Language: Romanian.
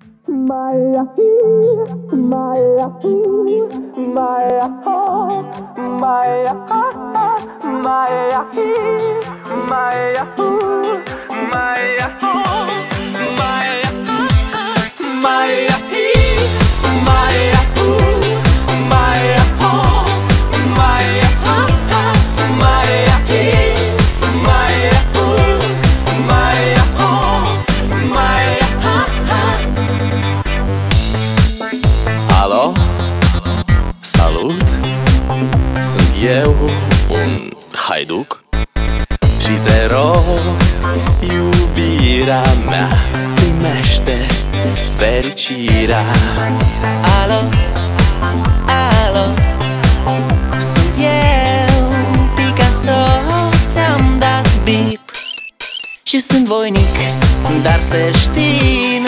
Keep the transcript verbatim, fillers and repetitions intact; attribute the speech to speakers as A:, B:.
A: Maya, Maya, Maya, oh, Maya, Maya, Maya, Maya, oh, Maya, Maya, Maya, Maya, oh, Maya, Maya, Maya, Maya, oh, Maya. Alo? Salut! Sunt eu, un haiduc, și te rog, iubirea mea, primește fericirea. Alo? Alo? Sunt eu, Picasso, ți-am dat bip și sunt voinic, dar să știi,